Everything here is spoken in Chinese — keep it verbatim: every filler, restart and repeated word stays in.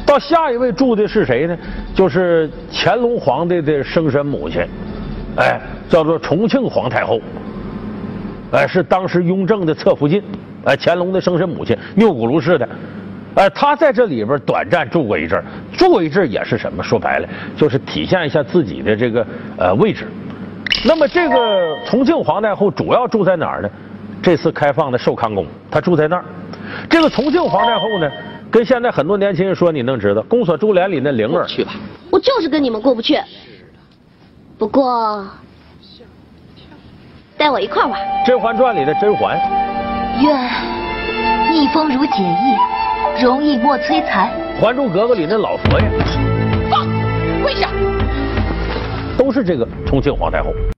到下一位住的是谁呢？就是乾隆皇帝的生身母亲，哎，叫做重庆皇太后，哎，是当时雍正的侧福晋，哎，乾隆的生身母亲，钮钴禄氏的。哎，他在这里边短暂住过一阵儿，住过一阵儿也是什么？说白了，就是体现一下自己的这个呃位置。那么这个重庆皇太后主要住在哪儿呢？这次开放的寿康宫，她住在那儿。这个重庆皇太后呢，跟现在很多年轻人说，你能知道《宫锁珠帘》里那灵儿去吧。 我就是跟你们过不去。不过，带我一块玩。 《甄嬛传》里的甄嬛。 愿逆风如解意，容易莫摧残。 《还珠格格》里那老佛爷。 放，跪下。 都是这个重庆皇太后。